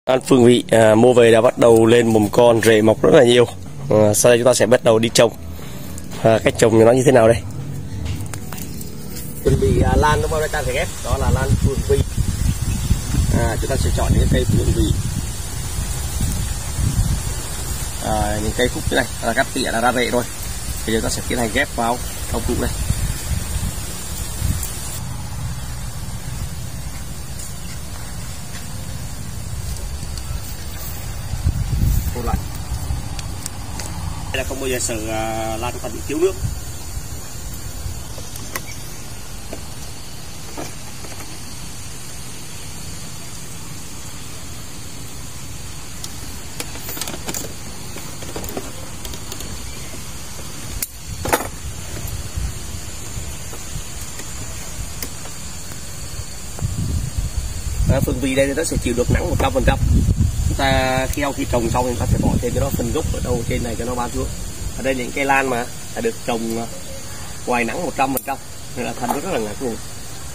An Phương Vị mua về đã bắt đầu lên mầm con, rễ mọc rất là nhiều. Sau đây chúng ta sẽ bắt đầu đi trồng. Cách trồng nó như thế nào đây? Chuẩn bị lan nó bao đây ta phải ghép, đó là lan Phương Vị. Chúng ta sẽ chọn những cây Phương Vị, những cây khúc như này là cắt tỉa là ra rễ rồi. Bây giờ ta sẽ tiến hành ghép vào trong trụ này. Lại đây là không bao giờ sợ lan nó bị thiếu nước. Phương Vị đây thì nó sẽ chịu được nắng 100%. Chúng ta khi trồng xong thì chúng ta sẽ bỏ thêm cho nó phần gốc ở đâu trên này cho nó ban xuống. Ở đây những cây lan mà đã được trồng ngoài nắng 100% nên là thân nó rất là ngạc luôn.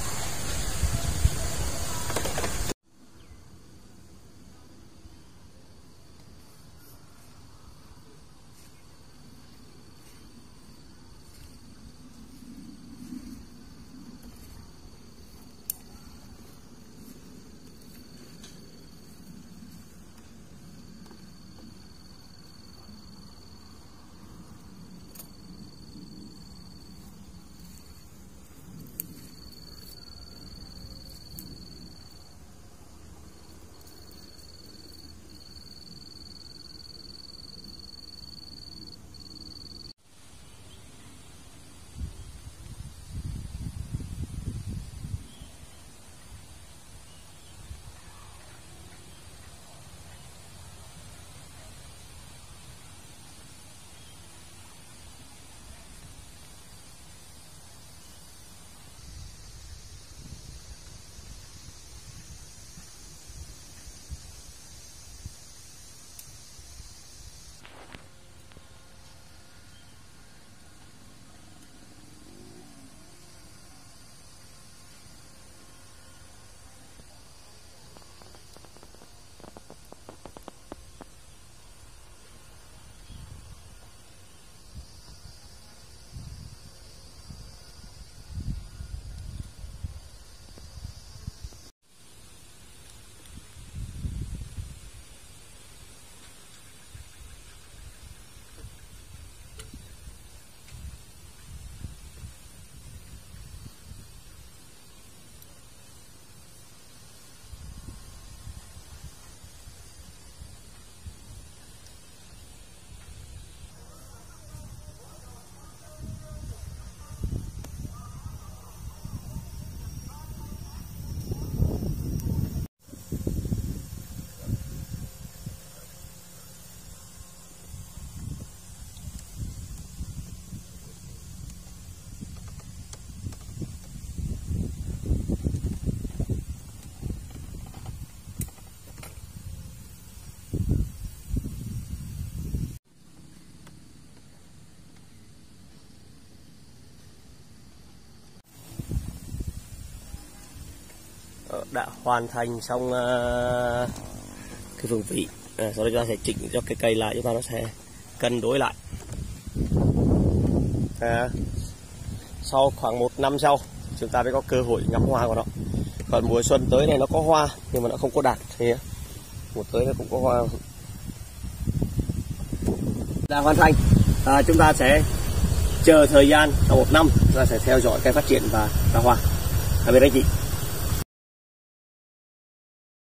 Đã hoàn thành xong cái Phương Vị. Sau đó chúng ta sẽ chỉnh cho cái cây lại, chúng ta nó sẽ cân đối lại. Sau khoảng 1 năm sau chúng ta mới có cơ hội ngắm hoa của nó. Còn mùa xuân tới này nó có hoa nhưng mà nó không có đạt thì mùa tới nó cũng có hoa. Đã hoàn thành. Chúng ta sẽ chờ thời gian sau 1 năm, chúng ta sẽ theo dõi cây phát triển và ra hoa. Tạm biệt anh chị.